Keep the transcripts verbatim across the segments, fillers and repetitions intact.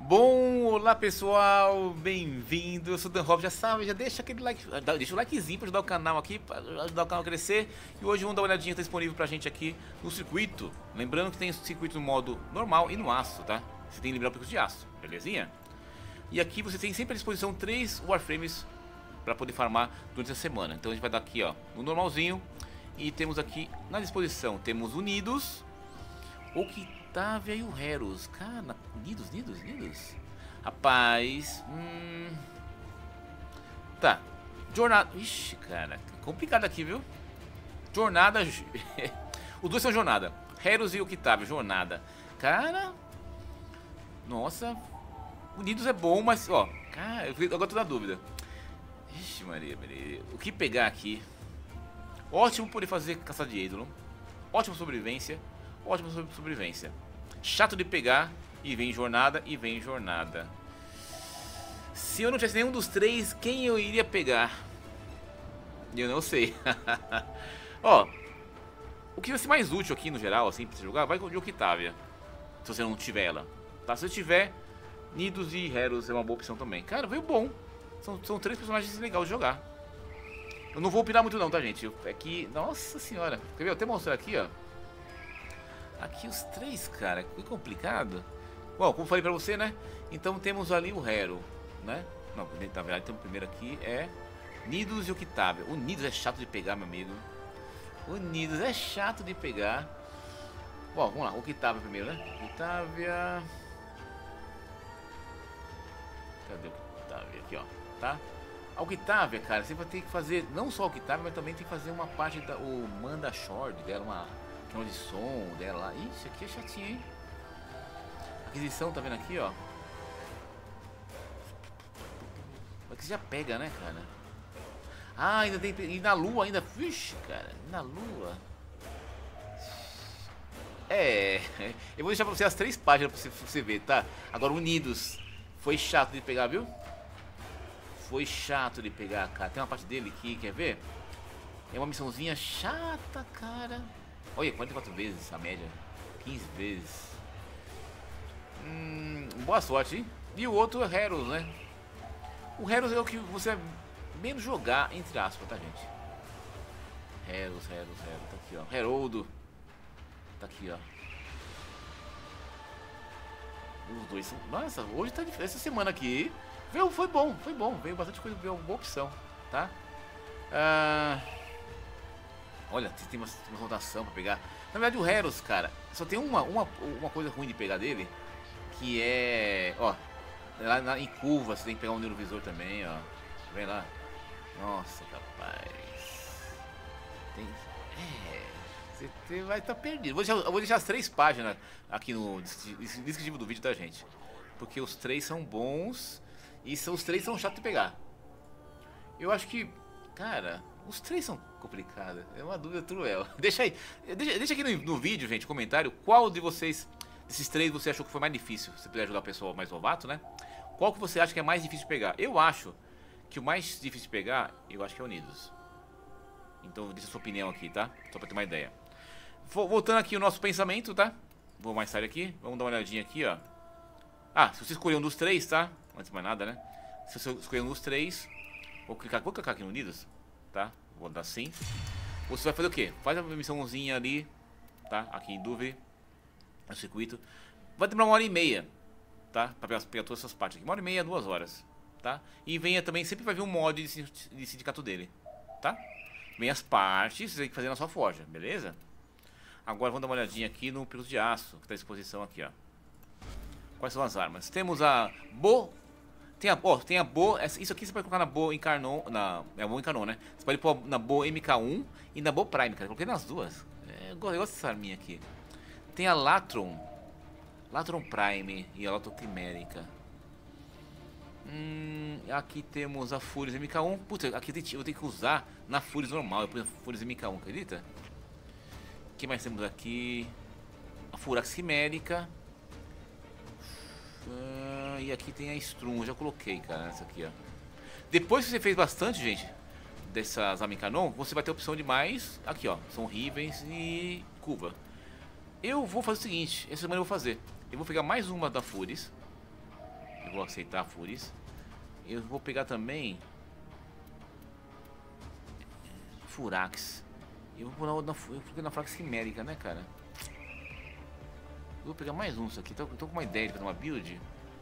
Bom, olá pessoal, bem-vindo, eu sou o Dan Rob, já sabe, já deixa aquele like, deixa o likezinho pra ajudar o canal aqui, pra ajudar o canal a crescer. E hoje vamos dar uma olhadinha, tá disponível pra gente aqui no circuito. Lembrando que tem circuito no modo normal e no aço, tá? Você tem que liberar o pico de aço, belezinha? E aqui você tem sempre à disposição três Warframes pra poder farmar durante a semana. Então a gente vai dar aqui, ó, no normalzinho. E temos aqui na disposição, temos Unidos, Octavia e o Heros. Cara, Unidos, Unidos, Unidos. Rapaz, hum... Tá, jornada... Ixi, cara, complicado aqui, viu? Jornada... Os dois são jornada. Heros e Octavia, jornada. Cara... Nossa... Unidos é bom, mas, ó... Cara, eu agora tô na dúvida. Ixi, Maria, Maria. O que pegar aqui? Ótimo poder fazer caça de ídolo. Ótima sobrevivência. Ótima sobrevivência. Chato de pegar. E vem jornada. E vem jornada. Se eu não tivesse nenhum dos três, quem eu iria pegar? Eu não sei. Ó, o que vai ser mais útil aqui no geral, assim, pra você jogar, vai com o Octavia. Se você não tiver ela, tá? Se eu tiver, Nidos e Heros é uma boa opção também. Cara, veio bom. São, são três personagens legais de jogar. Eu não vou opinar muito não, tá, gente? É que... Nossa senhora. Quer ver? Eu até mostrar aqui, ó. Aqui os três, cara. Que complicado. Bom, como falei pra você, né? Então temos ali o Hero, né? Não, na verdade, então o primeiro aqui é Nidos e Octavia. O Nidos é chato de pegar, meu amigo. O Nidos é chato de pegar. Bom, vamos lá. Octavia primeiro, né? Octavia... Cadê o Octavia? Aqui, ó. Tá? A Octavia, cara, você vai ter que fazer não só a Octavia, mas também tem que fazer uma parte da o Manda Short dela, uma questão de som dela lá. Ixi, aqui é chatinho, hein? Aquisição, tá vendo aqui, ó? Aqui já pega, né, cara? Ah, ainda tem. E na lua ainda. Vixe, cara, na lua. É. Eu vou deixar pra você as três páginas pra você, pra você ver, tá? Agora, Unidos. Foi chato de pegar, viu? Foi chato de pegar, cara. Tem uma parte dele aqui, quer ver? É uma missãozinha chata, cara. Olha, quarenta e quatro vezes a média. quinze vezes. Hum, boa sorte, hein? E o outro é Heros, né? O Heros é o que você menos jogar, entre aspas, tá, gente? Heros, Heros, Heros. Tá aqui, ó. Heroldo. Tá aqui, ó. Os dois são... Nossa, hoje tá difícil. Essa semana aqui... Veio, foi bom, foi bom, veio bastante coisa, veio uma boa opção, tá? Ah, olha, tem uma, tem uma rotação pra pegar. Na verdade o Heros, cara, só tem uma, uma, uma coisa ruim de pegar dele, que é, ó, lá na, em curva você tem que pegar um neurovisor também, ó. Vem lá. Nossa, rapaz. Tem, é, você tem, vai estar tá perdido. Vou deixar, eu vou deixar as três páginas aqui no descritivo do vídeo, tá, gente? Porque os três são bons. E são, os três são chatos de pegar. Eu acho que, cara, os três são complicados. É uma dúvida cruel. Deixa aí, deixa, deixa aqui no, no vídeo, gente, comentário, qual de vocês, desses três, você achou que foi mais difícil. Se puder ajudar o pessoal mais novato, né? Qual que você acha que é mais difícil de pegar? Eu acho que o mais difícil de pegar, eu acho que é o Unidos. Então deixa a sua opinião aqui, tá? Só pra ter uma ideia. Voltando aqui o nosso pensamento, tá? Vou mais sair aqui, vamos dar uma olhadinha aqui, ó. Ah, se você escolher um dos três, tá? Antes de mais nada, né? Se você escolher um dos três, vou clicar, vou clicar aqui no Unidos, tá? Vou dar sim. Você vai fazer o quê? Faz a missãozinha ali, tá? Aqui em Duvre, no circuito. Vai demorar uma hora e meia, tá? Pra pegar, pegar todas essas partes aqui. Uma hora e meia, duas horas, tá? E venha também, sempre vai vir um mod de, de sindicato dele, tá? Vem as partes, você tem que fazer na sua forja, beleza? Agora vamos dar uma olhadinha aqui no piloto de aço, que tá à disposição aqui, ó. Quais são as armas? Temos a Bo. Tem a, oh, tem a Bo. Isso aqui você pode colocar na Bo Encarnon. Na, é a Bo Encarnon, né? Você pode pôr na Bo M K um e na Bo Prime, cara. Eu coloquei nas duas. É, eu gosto dessa arminha aqui. Tem a Latron. Latron Prime e a Latron Quimérica. Hum, aqui temos a Fúrias M K um. Puta, aqui eu tenho que usar na Fúrias normal. Eu pus a Fúrias M K um, acredita? O que mais temos aqui? A Furax Quimérica. Uh, e aqui tem a Strum, eu já coloquei, cara, essa aqui, ó. Depois que você fez bastante, gente, dessas Amicanon, você vai ter a opção de mais, aqui, ó, são Rivens e Curva. Eu vou fazer o seguinte, essa semana eu vou fazer. Eu vou pegar mais uma da Fúrias, Eu vou aceitar a Furis. Eu vou pegar também Furax. Eu vou pôr na, eu vou na Furax Quimérica, né, cara? Eu vou pegar mais um isso aqui. Tô, tô com uma ideia de fazer uma build.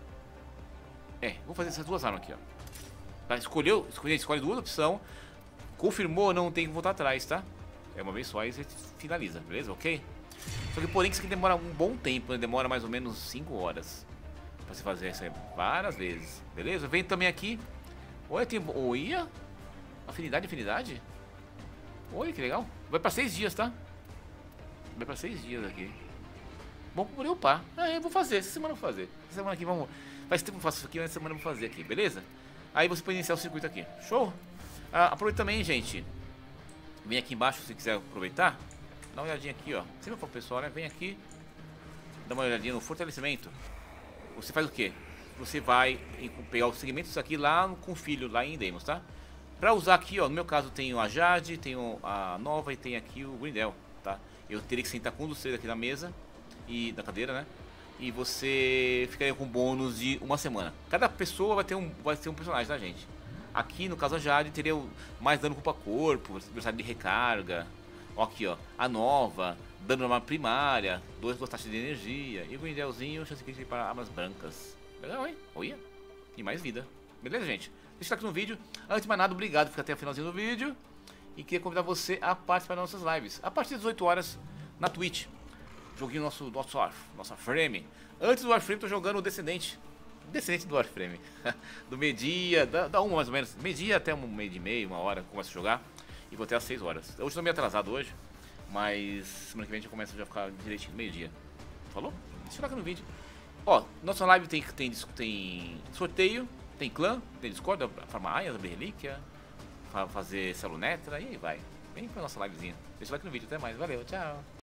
É, vou fazer essas duas armas aqui, ó. Tá, escolheu, escolhe, escolhe duas opções. Confirmou, não tem que voltar atrás, tá? É uma vez só e você finaliza, beleza? Ok? Só que porém isso aqui demora um bom tempo, né? Demora mais ou menos cinco horas pra você fazer isso aí várias vezes, beleza? Vem também aqui. Olha, tem... Olha! Afinidade, afinidade? Olha que legal. Vai pra seis dias, tá? Vai pra seis dias aqui. Bom por eu upar. Ah, eu vou fazer, essa semana eu vou fazer. Essa semana aqui vamos... Faz tempo que eu faço isso aqui, mas essa semana eu vou fazer aqui, beleza? Aí você pode iniciar o circuito aqui. Show? Ah, aproveita também, gente. Vem aqui embaixo se quiser aproveitar. Dá uma olhadinha aqui, ó. Sempre para o pessoal, né? Vem aqui. Dá uma olhadinha no fortalecimento. Você faz o quê? Você vai pegar os segmentos aqui lá com o filho, lá em Deimos, tá? Pra usar aqui, ó. No meu caso, tenho a Jade, tenho a Nova e tem aqui o Grindel, tá? Eu teria que sentar com um dos três aqui na mesa e na cadeira, né? E você ficaria com bônus de uma semana. Cada pessoa vai ter um, vai ter um personagem, tá, gente? Aqui, no caso, a Jade teria mais dano corpo a corpo, velocidade de recarga. Ó, aqui, ó. A Nova, dano arma primária, dois taxas de energia. E o Grindelzinho, chance crítica para armas brancas. Legal, hein? Olha. E mais vida. Beleza, gente? Deixa eu aqui no vídeo. Antes de mais nada, obrigado por ficar até o finalzinho do vídeo. E queria convidar você a participar das nossas lives. A partir das dezoito horas, na Twitch. Joguinho nosso, nosso nossa Warframe. Antes do Warframe, tô jogando o Descendente. Descendente do Warframe. Do meio-dia, da, da uma mais ou menos. Meio-dia até um meio de meio, uma hora, começo a jogar. E vou até às seis horas. Hoje tô meio atrasado hoje. Mas semana que vem a gente começa a já ficar direitinho meio-dia. Falou? Deixa eu aqui no vídeo. Ó, nossa live tem, tem, tem sorteio, tem clã, tem Discord, farmar aias, abrir relíquia, fazer celunetra e aí vai. Vem pra nossa livezinha. Deixa o like no vídeo. Até mais. Valeu, tchau.